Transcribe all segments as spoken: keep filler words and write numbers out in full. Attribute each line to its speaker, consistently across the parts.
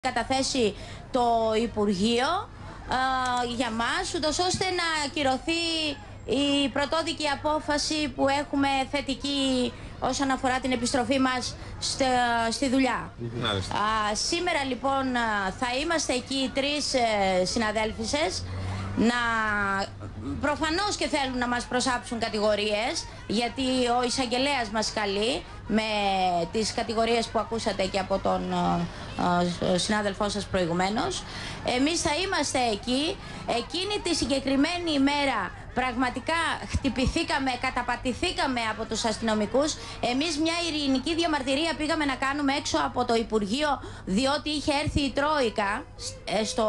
Speaker 1: καταθέσει το Υπουργείο ε, για μας, ούτως ώστε να ακυρωθεί η πρωτόδικη απόφαση που έχουμε θετική όσον αφορά την επιστροφή μας στη, στη δουλειά. Α, σήμερα λοιπόν θα είμαστε εκεί οι τρεις ε, συναδέλφισες, να προφανώς και θέλουν να μας προσάψουν κατηγορίες, γιατί ο εισαγγελέας μας καλεί με τις κατηγορίες που ακούσατε και από τον ε, ε, συνάδελφό σας προηγουμένως. Εμείς θα είμαστε εκεί. Εκείνη τη συγκεκριμένη ημέρα πραγματικά χτυπηθήκαμε, καταπατηθήκαμε από τους αστυνομικούς. Εμείς μια ειρηνική διαμαρτυρία πήγαμε να κάνουμε έξω από το Υπουργείο, διότι είχε έρθει η Τρόικα στο...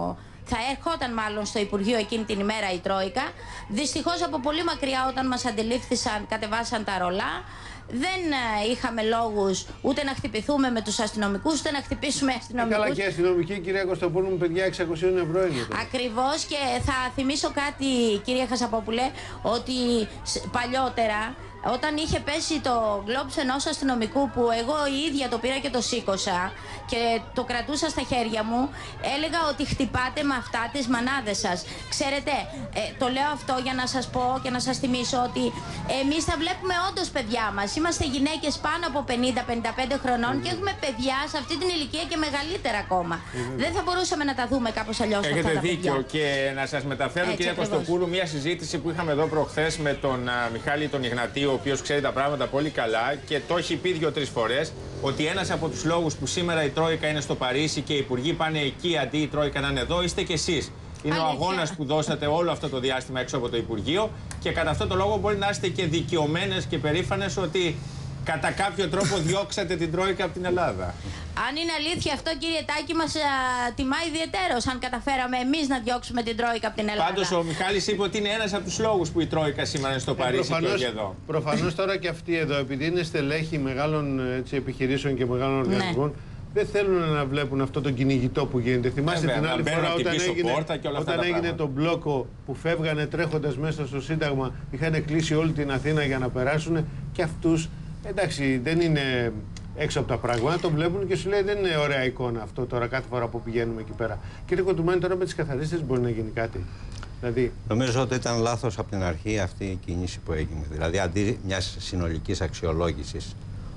Speaker 1: θα ερχόταν μάλλον στο Υπουργείο εκείνη την ημέρα η Τρόικα. Δυστυχώς από πολύ μακριά όταν μας αντιλήφθησαν κατεβάσαν τα ρολά. Δεν είχαμε λόγους ούτε να χτυπηθούμε με τους αστυνομικούς, ούτε να χτυπήσουμε αστυνομικούς.
Speaker 2: Καλά, και αστυνομική, κυρία Κωστοπούλου, μου παιδιά, εξακόσια ευρώ είναι.
Speaker 1: Ακριβώς, και θα θυμίσω κάτι, κυρία Χασαπόπουλε, ότι παλιότερα, όταν είχε πέσει το γκλόμπς ενός αστυνομικού, που εγώ η ίδια το πήρα και το σήκωσα και το κρατούσα στα χέρια μου, έλεγα ότι χτυπάτε με αυτά τις μανάδες σας. Ξέρετε, ε, το λέω αυτό για να σας πω και να σας θυμίσω ότι εμείς θα βλέπουμε όντως παιδιά μας. Είμαστε γυναίκες πάνω από πενήντα με πενήντα πέντε χρονών mm. και έχουμε παιδιά σε αυτή την ηλικία και μεγαλύτερα ακόμα. Mm. Δεν θα μπορούσαμε να τα δούμε κάπως αλλιώς.
Speaker 3: Έχετε δίκιο. Και να σας μεταφέρω, έτσι, κυρία Κωστοπούλου, μια συζήτηση που είχαμε εδώ προχθές με τον uh, Μιχάλη τον Ιγνατίου, ο οποίος ξέρει τα πράγματα πολύ καλά και το έχει πει δύο-τρεις φορές, ότι ένας από τους λόγους που σήμερα η Τρόικα είναι στο Παρίσι και οι υπουργοί πάνε εκεί αντί η Τρόικα να είναι εδώ, είστε κι εσείς. Είναι Αλήθεια. ο αγώνας που δώσατε όλο αυτό το διάστημα έξω από το Υπουργείο και κατά αυτό το λόγο μπορεί να είστε και δικαιωμένες και περήφανες ότι κατά κάποιο τρόπο διώξατε την Τρόικα από την Ελλάδα.
Speaker 1: Αν είναι αλήθεια αυτό, κύριε Τάκη, μας α, τιμά ιδιαιτέρως αν καταφέραμε εμείς να διώξουμε την Τρόικα από την Ελλάδα.
Speaker 3: Πάντως ο Μιχάλης είπε ότι είναι ένας από τους λόγους που η Τρόικα σήμερα είναι στο ε, Παρίσι προφανώς, και όχι εδώ.
Speaker 2: Προφανώς τώρα και αυτοί εδώ, επειδή είναι στελέχοι μεγάλων έτσι, επιχειρήσεων και μεγάλων οργανισμών, ναι. δεν θέλουν να βλέπουν αυτό το κυνηγητό που γίνεται. Θυμάστε ε, την άλλη φορά όταν έγινε, όταν έγινε το μπλόκο που φεύγανε τρέχοντας μέσα στο Σύνταγμα, είχαν κλείσει όλη την Αθήνα για να περάσουν και αυτούς. Εντάξει, δεν είναι έξω από τα πράγματα, το βλέπουν και σου λέει δεν είναι ωραία εικόνα αυτό τώρα κάθε φορά που πηγαίνουμε εκεί πέρα. Κύριε Κοντουμάνη, τώρα με τις καθαρίστες μπορεί να γίνει κάτι. Δηλαδή...
Speaker 4: Νομίζω ότι ήταν λάθος από την αρχή αυτή η κίνηση που έγινε. Δηλαδή, αντί μιας συνολικής αξιολόγησης,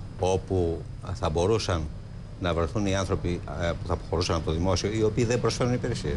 Speaker 4: όπου θα μπορούσαν να βρεθούν οι άνθρωποι που θα αποχωρούσαν από το δημόσιο, οι οποίοι δεν προσφέρουν υπηρεσίες.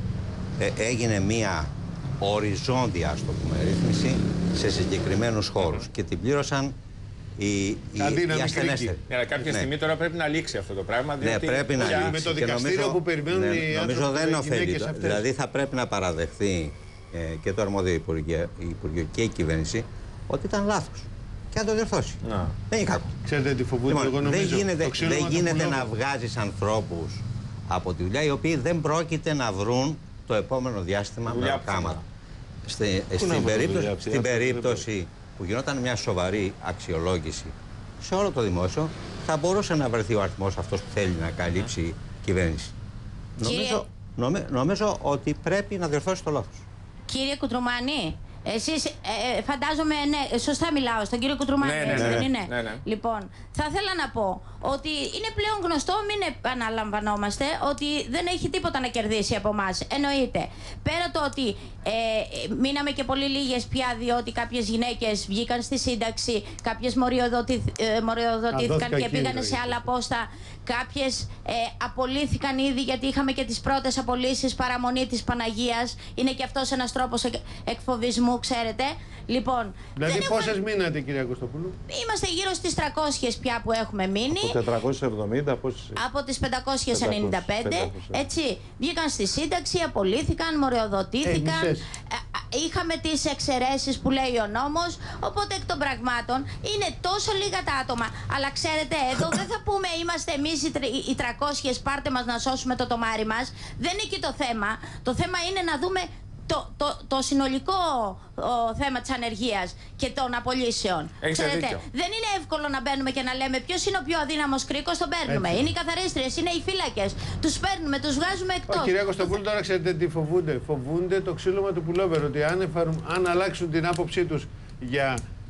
Speaker 4: Ε, έγινε μια οριζόντια, ας το πούμε, ρύθμιση σε συγκεκριμένους χώρους και την πλήρωσαν οι, οι, οι ασθενέστεροι.
Speaker 3: Ναι, κάποια
Speaker 4: ναι. στιγμή
Speaker 3: τώρα πρέπει να λήξει αυτό το πράγμα.
Speaker 4: Ναι, πρέπει να λήξει.
Speaker 2: Με το δικαστήριο νομίζω, που περιμένουν ναι, οι
Speaker 4: νομίζω δεν ωφελεί. Δηλαδή θα πρέπει να παραδεχθεί ε, και το αρμόδιο Υπουργείο, Υπουργείο και η κυβέρνηση ότι ήταν λάθος. Και να το διορθώσει. Να. Δεν είναι κακό.
Speaker 2: Ξέρετε τι φοβούνται, λοιπόν, εγώ νομίζω.
Speaker 4: Δεν γίνεται, δεν γίνεται να βγάζεις ανθρώπους από τη δουλειά οι οποίοι δεν πρόκειται να βρουν το επόμενο διάστημα με κάματα. Στη, στην περίπτωση, στην περίπτωση που γινόταν μια σοβαρή αξιολόγηση σε όλο το δημόσιο, θα μπορούσε να βρεθεί ο αριθμός αυτός που θέλει να καλύψει η κυβέρνηση. Νομίζω, νομι, νομίζω ότι πρέπει να διορθώσει το λάθος.
Speaker 1: Κύριε Κουτρουμάνη, εσείς ε, φαντάζομαι, ναι, σωστά μιλάω στον κύριο Κουτρουμάνη, ναι, ναι, ναι, δεν είναι. Ναι, ναι. Λοιπόν, θα ήθελα να πω ότι είναι πλέον γνωστό, μην επαναλαμβανόμαστε, ότι δεν έχει τίποτα να κερδίσει από εμάς. Εννοείται. Πέρα το ότι ε, μείναμε και πολύ λίγες πια, διότι κάποιες γυναίκες βγήκαν στη σύνταξη, κάποιες μοριοδοτήθηκαν και πήγανε σε άλλα πόστα, κάποιες ε, απολύθηκαν ήδη, γιατί είχαμε και τις πρώτες απολύσεις, παραμονή της Παναγίας. Είναι και αυτός ένας τρόπος εκ, εκφοβισμού, ξέρετε. Λοιπόν,
Speaker 2: δηλαδή πόσες έχουμε... μείνατε, κυρία Κωστοπούλου?
Speaker 1: Είμαστε γύρω στις τριακόσιες πια που έχουμε μείνει.
Speaker 5: Από τετρακόσιες εβδομήντα, πόσες...
Speaker 1: Από τις πεντακόσιες ενενήντα πέντε. Έτσι, βγήκαν στη σύνταξη, απολύθηκαν, μοριοδοτήθηκαν. Ε, είχαμε τις εξαιρέσεις που λέει ο νόμος. Οπότε εκ των πραγμάτων είναι τόσο λίγα τα άτομα. Αλλά ξέρετε, εδώ δεν θα πούμε είμαστε εμείς οι, οι τριακόσιες, πάρτε μας να σώσουμε το τομάρι μας. Δεν είναι εκεί το θέμα. Το θέμα είναι να δούμε Το, το, το συνολικό ο, θέμα της ανεργίας και των απολύσεων. Ξέρετε, δεν είναι εύκολο να μπαίνουμε και να λέμε ποιος είναι ο πιο αδύναμος κρίκος, τον παίρνουμε. Έτσι. Είναι οι καθαρίστριες, είναι οι φύλακες. Τους παίρνουμε, τους βγάζουμε εκτός.
Speaker 2: Ο, κυρία Κωστοπούλου, τώρα ξέρετε τι φοβούνται. Φοβούνται το ξύλωμα του πουλόβερ. Ότι αν, εφαρ... αν αλλάξουν την άποψή τους για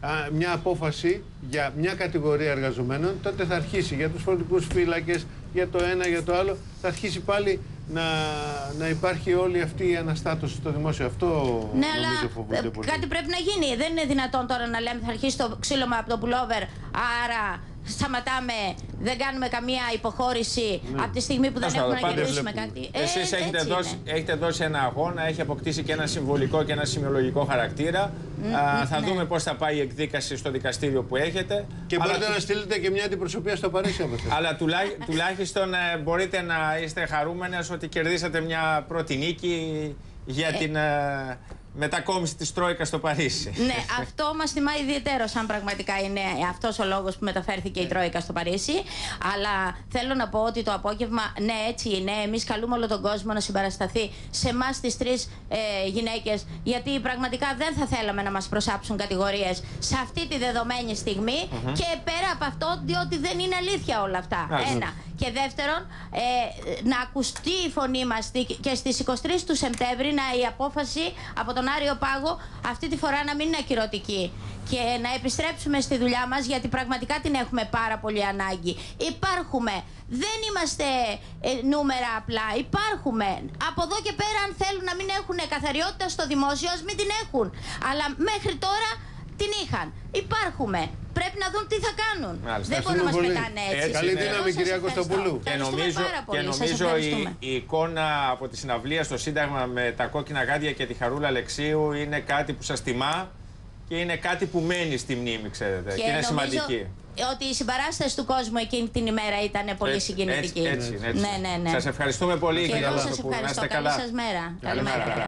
Speaker 2: μια απόφαση για μια κατηγορία εργαζομένων, τότε θα αρχίσει για τους φορτικούς φύλακες, για το ένα, για το άλλο, θα αρχίσει πάλι να, να υπάρχει όλη αυτή η αναστάτωση στο δημόσιο. Αυτό
Speaker 1: ναι,
Speaker 2: νομίζω φοβούνται πολύ.
Speaker 1: Κάτι πρέπει να γίνει. Δεν είναι δυνατόν τώρα να λέμε θα αρχίσει το ξύλωμα από το πουλόβερ, άρα σταματάμε, δεν κάνουμε καμία υποχώρηση ναι. από τη στιγμή που δεν
Speaker 3: Άσο,
Speaker 1: έχουμε να κερδίσουμε κάτι.
Speaker 3: Εσείς ε, έχετε, δώσει, έχετε δώσει ένα αγώνα, έχει αποκτήσει και ένα συμβολικό και ένα σημειολογικό χαρακτήρα. Mm, Α, θα ναι. δούμε πώς θα πάει η εκδίκαση στο δικαστήριο που έχετε.
Speaker 2: Και
Speaker 3: αλλά...
Speaker 2: μπορείτε να στείλετε και μια αντιπροσωπεία στο Παρίσι από αυτό.
Speaker 3: Αλλά τουλάχ, τουλάχιστον ε, μπορείτε να είστε χαρούμενες ότι κερδίσατε μια πρώτη νίκη για ε... την... Ε, μετακόμιση της Τρόικας στο Παρίσι.
Speaker 1: Ναι, αυτό μας θυμά ιδιαίτερο αν πραγματικά είναι αυτός ο λόγος που μεταφέρθηκε η Τρόικα στο Παρίσι. Αλλά θέλω να πω ότι το απόγευμα, ναι, έτσι είναι. Εμείς καλούμε όλο τον κόσμο να συμπαρασταθεί σε εμάς τις τρεις ε, γυναίκες, γιατί πραγματικά δεν θα θέλαμε να μας προσάψουν κατηγορίες σε αυτή τη δεδομένη στιγμή. Mm-hmm. Και πέρα από αυτό, διότι δεν είναι αλήθεια όλα αυτά. Mm-hmm. Ένα. Και δεύτερον, ε, να ακουστεί η φωνή μας και στις είκοσι τρεις του Σεπτέμβρη να η απόφαση από τον Άριο Πάγο αυτή τη φορά να μην είναι ακυρωτική και να επιστρέψουμε στη δουλειά μας, γιατί πραγματικά την έχουμε πάρα πολύ ανάγκη. Υπάρχουμε. Δεν είμαστε ε, νούμερα απλά. Υπάρχουμε. Από εδώ και πέρα, αν θέλουν να μην έχουν καθαριότητα στο δημόσιο, ας μην την έχουν. Αλλά μέχρι τώρα την είχαν. Υπάρχουμε. Πρέπει να δουν τι θα κάνουν. Μάλιστα. Δεν μπορούν να μας πετάνε έτσι. έτσι
Speaker 2: Καλή δύναμη, κυρία Κωστοπούλου.
Speaker 3: Και νομίζω, και νομίζω η, η εικόνα από τη συναυλία στο Σύνταγμα με τα κόκκινα γάντια και τη Χαρούλα Αλεξίου είναι κάτι που σας τιμά και είναι κάτι που μένει στη μνήμη, ξέρετε. Και, και είναι σημαντική.
Speaker 1: Ότι η συμπαράσταση του κόσμου εκείνη την ημέρα ήταν πολύ
Speaker 3: έτσι,
Speaker 1: συγκινητική.
Speaker 3: Έτσι, έτσι, έτσι.
Speaker 1: Ναι, ναι, ναι.
Speaker 3: Σας ευχαριστούμε πολύ.
Speaker 1: Και εγώ σας ευχαριστώ. Καλή σας μέρα. Καλημέρα.